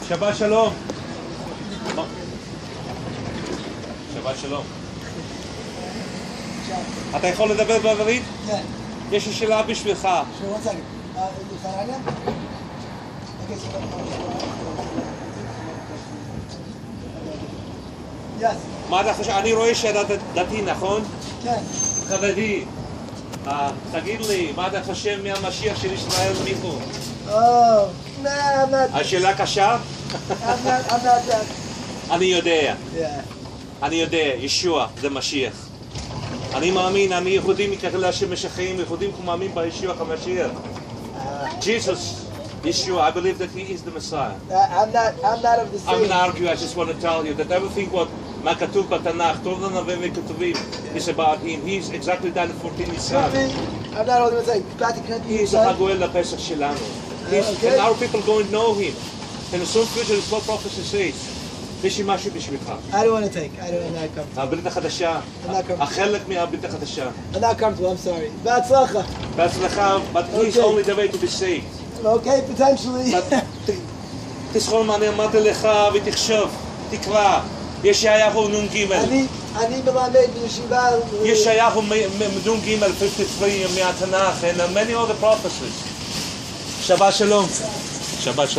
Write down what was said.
שבת שלום. שבת שלום. אתה יכול לדבר בעברית? כן. יש לי שאלה בשבילך. one second. Saranya? Okay, so yes. מה אתה חושב? אני רואה שאתה דתי, נכון? כן. חרדי. תגיד לי, מה אתה חושב מהמשיח של ישראל מיכו? Oh, nah, I'm not. השאלה קשה? I'm not that. אני יודע. Yeah. אני יודע, ישוע זה משיח. אני מאמין, אני יהודי מכאלה שמשיחיים, יהודים מאמין בישוע המשיח. Jesus, Yeshua, I believe that he is the Messiah. I'm not of the I'm same. not arguing, I just want to tell you that everything what מה כתוב בתנ"ך, טוב לנבא וכתובים, is about him. He's exactly done it for him himself. I'm not holding the same. Back to Corinthians. He's הגואל לפסח שלנו. Okay. And our people go and know him. And the soon future is what prophecy says. יש לי משהו בשבילך. I don't want to take. I'm not comfortable. הברית החדשה, החלק מהברית החדשה. I'm not comfortable. I'm sorry. בהצלחה. בהצלחה, but he's only the way to be saved. Okay, potentially. תזכור מה אני אמרתי לך ותחשוב, תקרא. ישעיהו נ"ג. אני מלמד בישיבה. ישעיהו נ"ג 53 מהתנ"ך and many other prophecies. שבת שלום. שבת שלום.